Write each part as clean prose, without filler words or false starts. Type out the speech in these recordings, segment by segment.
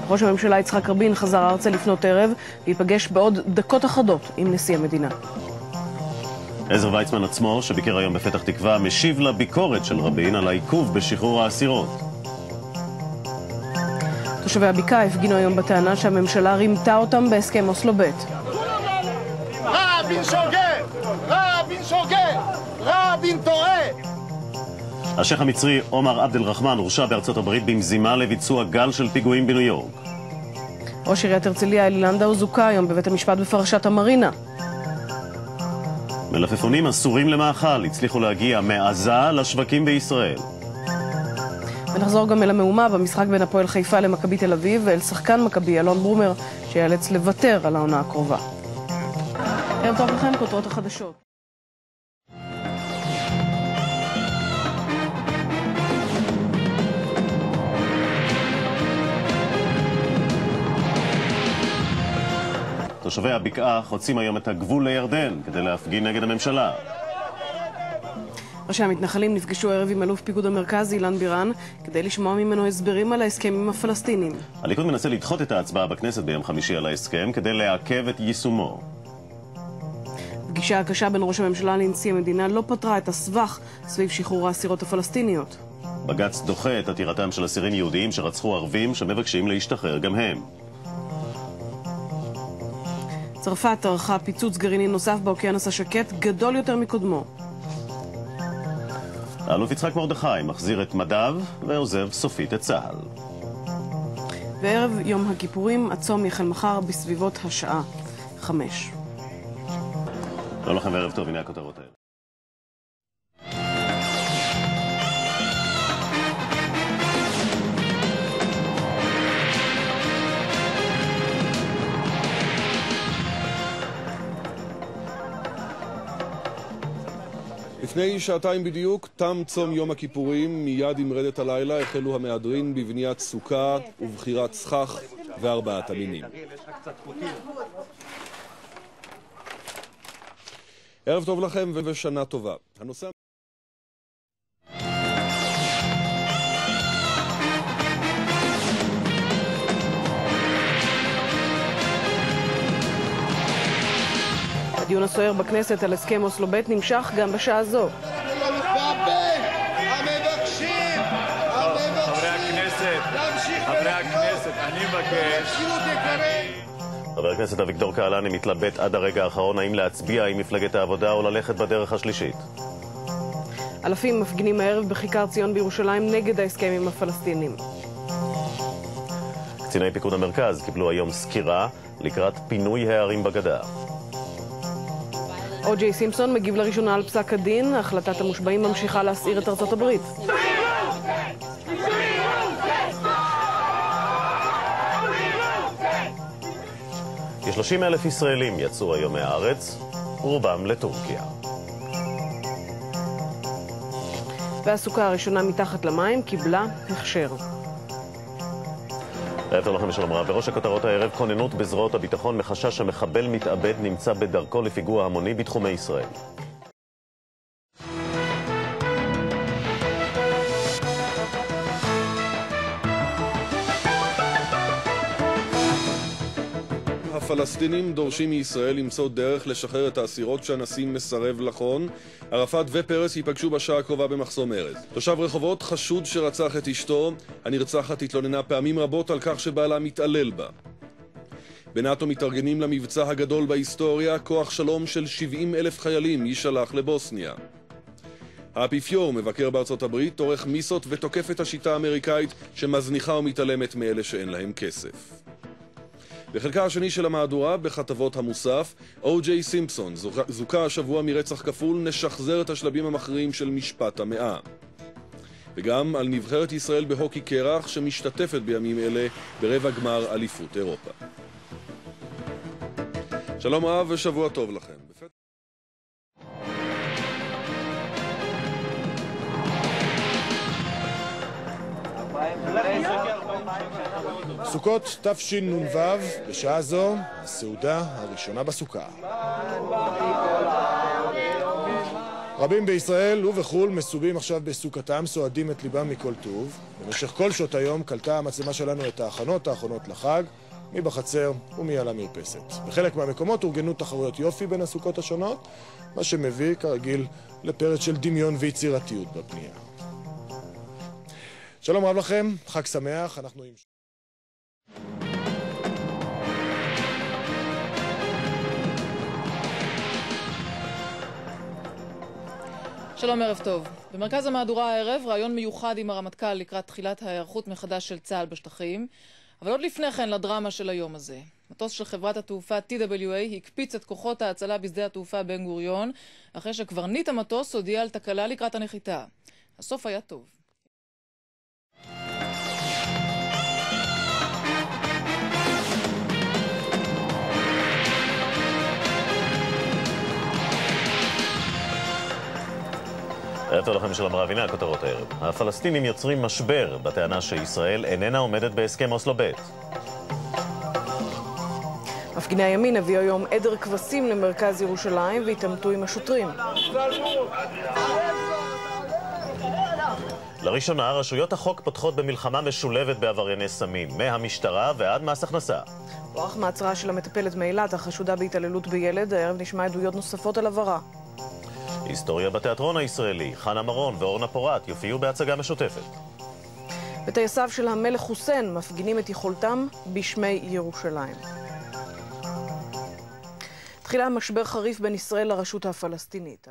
ראש הממשלה יצחק רבין חזר ארצה לפנות ערב ויפגש בעוד דקות אחדות עם נשיא המדינה. עזר ויצמן עצמו, שביקר היום בפתח תקווה, משיב לביקורת של רבין על העיכוב בשחרור האסירות. תושבי הבקעה הפגינו היום בטענה שהממשלה רימתה אותם בהסכם אוסלו ב'. רבין שוגה! רבין שוגה! רבין טועה! השייח המצרי עומר עבד אל-רחמן הורשע בארצות הברית במזימה לביצוע גל של פיגועים בניו יורק. ראש עיריית הרצליה אלי לנדאו זוכה היום בבית המשפט בפרשת המרינה. מלפפונים אסורים למאכל הצליחו להגיע מעזה לשווקים בישראל. ונחזור גם אל המהומה במשחק בין הפועל חיפה למכבי תל אביב ואל שחקן מכבי אלון ברומר שיאלץ לוותר על העונה הקרובה. ערב טוב לכם, כותרות החדשות. תושבי הבקעה חוצים היום את הגבול לירדן כדי להפגין נגד הממשלה. ראשי המתנחלים נפגשו ערב עם אלוף פיקוד המרכז אילן בירן כדי לשמוע ממנו הסברים על ההסכם עם הפלסטינים. הליכוד מנסה לדחות את ההצבעה בכנסת ביום חמישי על ההסכם כדי לעכב את יישומו. הפגישה הקשה בין ראש הממשלה לנשיא המדינה לא פתרה את הסבך סביב שחרור האסירות הפלסטיניות. בג"ץ דוחה את עתירתם של אסירים יהודיים שרצחו ערבים שמבקשים להשתחרר גם הם. צרפת ערכה פיצוץ גרעיני נוסף באוקיינוס השקט גדול יותר מקודמו. האלוף יצחק מרדכי מחזיר את מדיו ועוזב סופית את צה"ל. וערב יום הכיפורים הצום יחל מחר בסביבות השעה 5. לא לכם ערב טוב, הנה הכותרות האלה. לפני שעתיים בדיוק, תם צום יום הכיפורים, מיד עם רדת הלילה החלו המהדרין בבניית סוכה ובחירת סכך וארבעת המינים. ערב טוב לכם ושנה טובה. הדיון הסוער בכנסת על הסכם אוסלו ב' נמשך גם בשעה זו. חברי הכנסת, אני מבקש. חבר הכנסת אביגדור קהלני מתלבט עד הרגע האחרון האם להצביע עם מפלגת העבודה או ללכת בדרך השלישית. אלפים מפגינים הערב בכיכר ציון בירושלים נגד ההסכם עם הפלסטינים. קציני פיקוד המרכז קיבלו היום סקירה לקראת פינוי הערים בגדה. או.ג'יי סימפסון מגיב לראשונה על פסק הדין, החלטת המושבעים ממשיכה להסעיר את ארצות הברית. כ-30,000 ישראלים יצאו היום מהארץ, רובם לטורקיה. והסוכה הראשונה מתחת למים קיבלה הכשר. ערב טוב לכם, שלום רב. בראש הכותרות הערב, כוננות בזרועות הביטחון מחשש שמחבל מתאבד נמצא בדרכו לפיגוע המוני בתחומי ישראל. הפלסטינים דורשים מישראל למצוא דרך לשחרר את האסירות שהנשיא מסרב לחון. ערפאת ופרס ייפגשו בשעה הקרובה במחסום ארז. תושב רחובות חשוד שרצח את אשתו. הנרצחת התלוננה פעמים רבות על כך שבעלה מתעלל בה. בנאטו מתארגנים למבצע הגדול בהיסטוריה, כוח שלום של 70,000 חיילים יישלח לבוסניה. האפיפיור מבקר בארצות הברית, עורך מיסות ותוקף את השיטה האמריקאית שמזניחה ומתעלמת מאלה שאין להם כסף. בחלקה השני של המהדורה, בכתבות המוסף, או.ג'יי סימפסון זוכה השבוע מרצח כפול, נשחזר את השלבים המכריעים של משפט המאה. וגם על נבחרת ישראל בהוקי קרח שמשתתפת בימים אלה ברבע גמר אליפות אירופה. שלום רב ושבוע טוב לכם. סוכות תשנ"ו, בשעה זו, הסעודה הראשונה בסוכה. רבים בישראל ובחול מסובים עכשיו בסוכתם, סועדים את ליבם מכל טוב. במשך כל שעות היום קלטה המצלמה שלנו את ההכנות האחרונות לחג, מי בחצר ומי על המרפסת. בחלק מהמקומות אורגנו תחרויות יופי בין הסוכות השונות, מה שמביא כרגיל לפרץ של דמיון ויצירתיות בפנייה. שלום רב לכם, חג שמח, אנחנו עם... שלום, ערב טוב. במרכז המהדורה הערב, רעיון מיוחד עם הרמטכ"ל לקראת תחילת ההיערכות מחדש של צה"ל בשטחים. אבל עוד לפני כן לדרמה של היום הזה. מטוס של חברת התעופה TWA הקפיץ את כוחות ההצלה בשדה התעופה בן גוריון, אחרי שקברניט המטוס הודיע על תקלה לקראת הנחיתה. הסוף היה טוב. ערב טוב לכם, שלום רב, הנה הכותרות הערב. הפלסטינים יוצרים משבר בטענה שישראל איננה עומדת בהסכם אוסלו ב'. מפגיני הימין הביאו היום עדר כבשים למרכז ירושלים והתעמתו עם השוטרים. לראשונה, רשויות החוק פותחות במלחמה משולבת בעברייני סמים, מהמשטרה ועד מס הכנסה. הוארך מעצרה של המטפלת מאילת, החשודה בהתעללות בילד. הערב נשמע עדויות נוספות על עברה. היסטוריה בתיאטרון הישראלי, חנה מרון ואורנה פורט יופיעו בהצגה משותפת. בטייסיו של המלך חוסיין מפגינים את יכולתם בשמי ירושלים. תחילה משבר חריף בין ישראל לרשות הפלסטינית.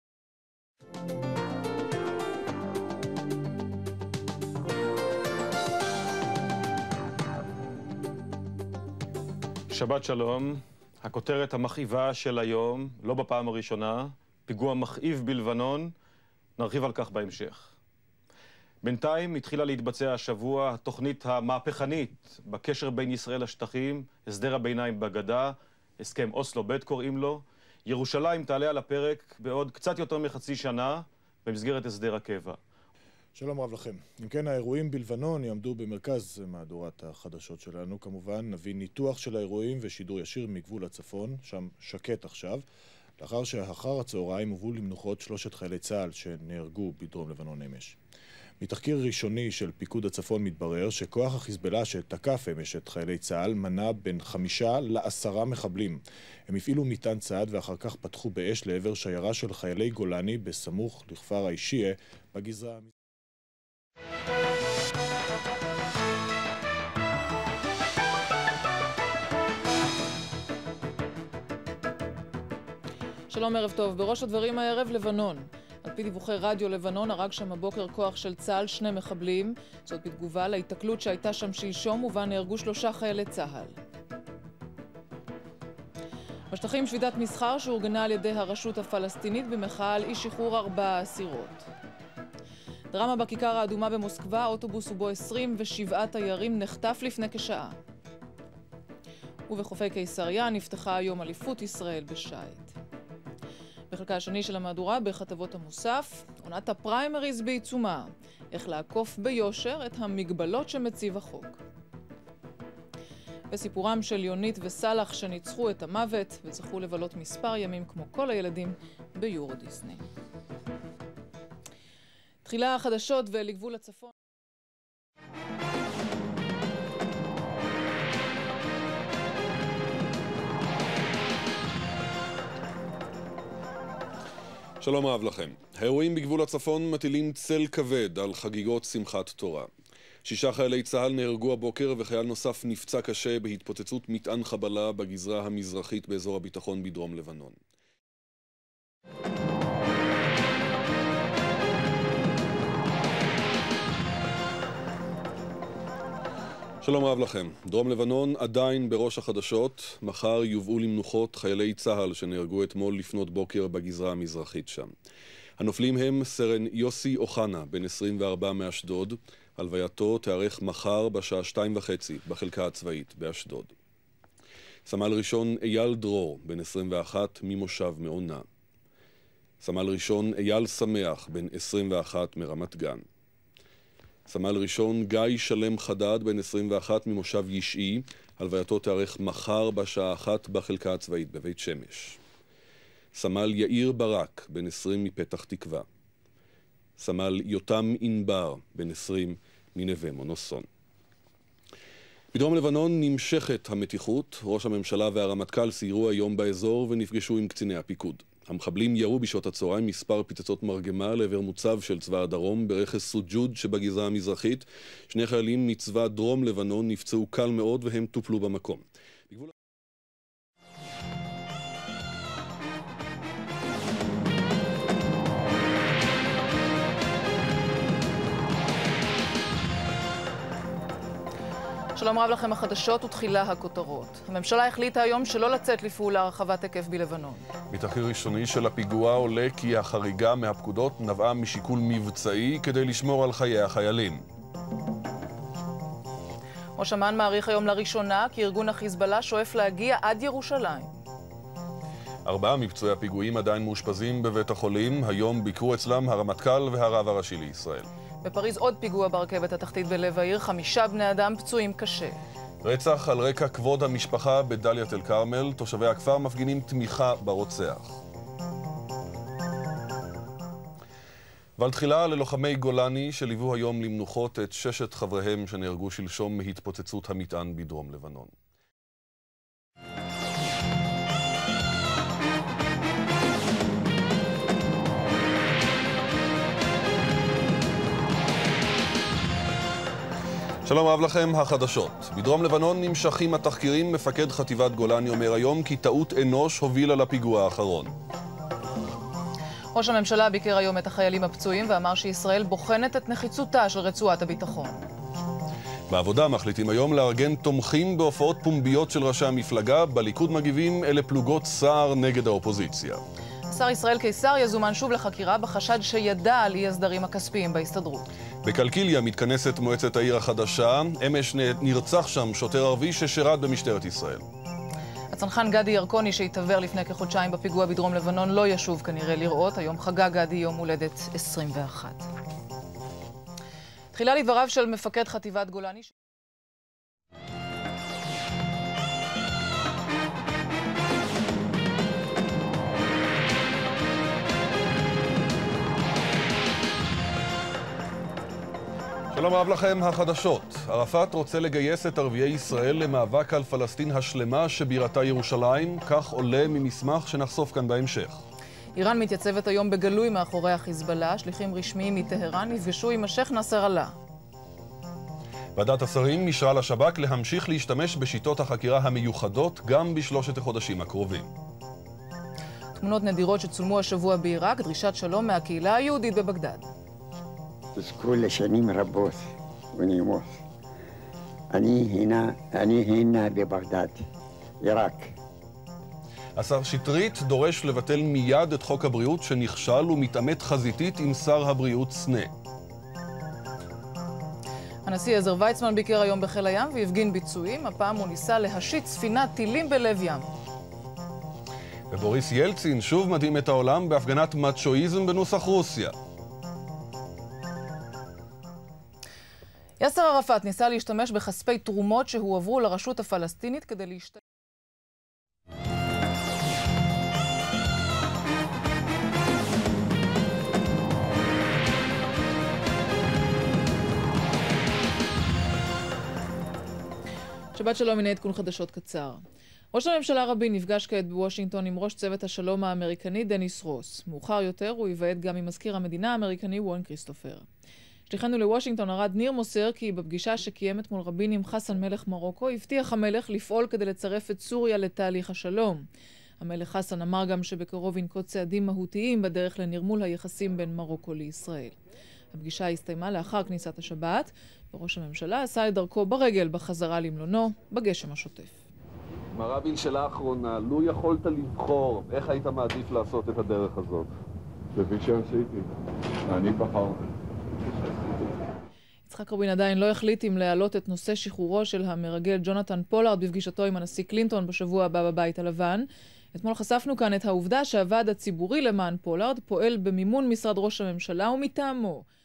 שבת שלום. הכותרת המכאיבה של היום, לא בפעם הראשונה, פיגוע מכאיב בלבנון, נרחיב על כך בהמשך. בינתיים התחילה להתבצע השבוע התוכנית המהפכנית בקשר בין ישראל לשטחים, הסדר הביניים בגדה, הסכם אוסלו ב' קוראים לו. ירושלים תעלה על הפרק בעוד קצת יותר מחצי שנה במסגרת הסדר הקבע. שלום רב לכם. אם כן, האירועים בלבנון יעמדו במרכז מהדורת החדשות שלנו. כמובן, נביא ניתוח של האירועים ושידור ישיר מגבול הצפון, שם שקט עכשיו. לאחר שאחר הצהריים הובאו למנוחות 3 חיילי צה"ל שנהרגו בדרום לבנון אמש. מתחקיר ראשוני של פיקוד הצפון מתברר שכוח החיזבאללה שתקף אמש את חיילי צה"ל מנה בין 5 ל10 מחבלים. הם הפעילו מטען צעד ואחר כך פתחו באש לעבר שיירה של חיילי גולני בסמוך לכפר האישיה בגזרה. שלום, ערב טוב. בראש הדברים הערב לבנון. על פי דיווחי רדיו לבנון, הרג שם הבוקר כוח של צה"ל 2 מחבלים. זאת בתגובה להתקלות שהייתה שם שלשום ובה נהרגו 3 חיילי צה"ל. בשטחים שביתת מסחר שאורגנה על ידי הרשות הפלסטינית במחאה על אי שחרור 4 אסירות. דרמה בכיכר האדומה במוסקבה, אוטובוס ובו 27 תיירים נחטף לפני כשעה. ובחופי קיסריה נפתחה היום אליפות ישראל בשייט. בחלקה השני של המהדורה, בכתבות המוסף, עונת הפריימריז בעיצומה, איך לעקוף ביושר את המגבלות שמציב החוק. בסיפורם של יונית וסלח שניצחו את המוות וזכו לבלות מספר ימים כמו כל הילדים ביורו דיסני. תחילה החדשות ולגבול הצפון. שלום רב לכם. האירועים בגבול הצפון מטילים צל כבד על חגיגות שמחת תורה. 6 חיילי צה"ל נהרגו הבוקר וחייל נוסף נפצע קשה בהתפוצצות מטען חבלה בגזרה המזרחית באזור הביטחון בדרום לבנון. שלום רב לכם. דרום לבנון עדיין בראש החדשות. מחר יובאו למנוחות חיילי צה"ל שנהרגו אתמול לפנות בוקר בגזרה המזרחית שם. הנופלים הם סרן יוסי אוחנה, בן 24 מאשדוד. הלווייתו תארך מחר בשעה 2:30 בחלקה הצבאית באשדוד. סמל ראשון אייל דרור, בן 21 ממושב מעונה. סמל ראשון אייל שמח, בן 21 מרמת גן. סמל ראשון גיא שלם חדד, בן 21 ממושב ישעי. הלווייתו תארך מחר בשעה 1 בחלקה הצבאית בבית שמש. סמל יאיר ברק, בן 20 מפתח תקווה. סמל יותם ענבר, בן 20 מנווה מונוסון. בדרום לבנון נמשכת המתיחות. ראש הממשלה והרמטכ"ל סיירו היום באזור ונפגשו עם קציני הפיקוד. המחבלים ירו בשעות הצהריים מספר פצצות מרגמה לעבר מוצב של צבא הדרום ברכס סוג'וד שבגזרה המזרחית. 2 חיילים מצבא דרום לבנון נפצעו קל מאוד והם טופלו במקום. שלום רב לכם, החדשות ותחילה הכותרות. הממשלה החליטה היום שלא לצאת לפעולה רחבת היקף בלבנון. מתחקיר ראשוני של הפיגוע עולה כי החריגה מהפקודות נבעה משיקול מבצעי כדי לשמור על חיי החיילים. ראש אמ"ן מעריך היום לראשונה כי ארגון החיזבאללה שואף להגיע עד ירושלים. 4 מפצועי הפיגועים עדיין מאושפזים בבית החולים. היום ביקרו אצלם הרמטכ"ל והרב הראשי לישראל. בפריז עוד פיגוע ברכבת התחתית בלב העיר, 5 בני אדם פצועים קשה. רצח על רקע כבוד המשפחה בדאלית אל כרמל. תושבי הכפר מפגינים תמיכה ברוצח. ועל תחילה ללוחמי גולני שליוו היום למנוחות את 6 חבריהם שנהרגו שלשום מהתפוצצות המטען בדרום לבנון. שלום רב לכם, החדשות. בדרום לבנון נמשכים התחקירים. מפקד חטיבת גולני אומר היום כי טעות אנוש הובילה לפיגוע האחרון. ראש הממשלה ביקר היום את החיילים הפצועים ואמר שישראל בוחנת את נחיצותה של רצועת הביטחון. בעבודה מחליטים היום לארגן תומכים בהופעות פומביות של ראשי המפלגה. בליכוד מגיבים אלה פלוגות סער נגד האופוזיציה. שר ישראל קיסר יזומן שוב לחקירה בחשד שידע על אי הסדרים הכספיים בהסתדרות. בקלקיליה מתכנסת מועצת העיר החדשה. אמש נרצח שם שוטר ערבי ששירת במשטרת ישראל. הצנחן גדי ירקוני שהתעבר לפני כחודשיים בפיגוע בדרום לבנון לא ישוב כנראה לראות. היום חגג גדי יום הולדת 21. תחילה לדבריו של מפקד חטיבת גולני. שלום רב לכם, החדשות. ערפאת רוצה לגייס את ערביי ישראל למאבק על פלסטין השלמה שבירתה ירושלים. כך עולה ממסמך שנחשוף כאן בהמשך. איראן מתייצבת היום בגלוי מאחורי החיזבאללה. שליחים רשמיים מטהרן נפגשו עם השייח נסראללה. ועדת השרים אישרה לשב"כ להמשיך להשתמש בשיטות החקירה המיוחדות גם ב3 החודשים הקרובים. תמונות נדירות שצולמו השבוע בעיראק, דרישת שלום מהקהילה היהודית בבגדד. תזכרו לשנים רבות ונעימות. אני הנה בבגדד, עיראק. השר שטרית דורש לבטל מיד את חוק הבריאות שנכשל ומתעמת חזיתית עם שר הבריאות סנה. הנשיא עזר ויצמן ביקר היום בחיל הים והפגין ביצועים. הפעם הוא ניסה להשית ספינת טילים בלב ים. ובוריס ילצין שוב מדהים את העולם בהפגנת מצ'ואיזם בנוסח רוסיה. יאסר ערפאת ניסה להשתמש בכספי תרומות שהועברו לרשות הפלסטינית כדי להשתמש. שבת שלום, הנה עדכון חדשות קצר. ראש הממשלה רבין נפגש כעת בוושינגטון עם ראש צוות השלום האמריקני דניס רוס. מאוחר יותר הוא יבעט גם עם מזכיר המדינה האמריקני וורן כריסטופר. שליחנו לוושינגטון ארד ניר מוסר כי בפגישה שקיים אתמול רבין עם חסן מלך מרוקו הבטיח המלך לפעול כדי לצרף את סוריה לתהליך השלום. המלך חסן אמר גם שבקרוב ינקוט צעדים מהותיים בדרך לנרמול היחסים בין מרוקו לישראל. הפגישה הסתיימה לאחר כניסת השבת, וראש הממשלה עשה את דרכו ברגל בחזרה למלונו בגשם השוטף. מר רבין, שאלה אחרונה, לו יכולת לבחור, איך היית מעדיף לעשות את הדרך הזאת? כפי שעשיתי, אני בחרתי. יצחק רבין עדיין לא החליט אם להעלות את נושא שחרורו של המרגל ג'ונתן פולארד בפגישתו עם הנשיא קלינטון בשבוע הבא בבית הלבן. אתמול חשפנו כאן את העובדה שהוועד הציבורי למען פולארד פועל במימון משרד ראש הממשלה ומטעמו.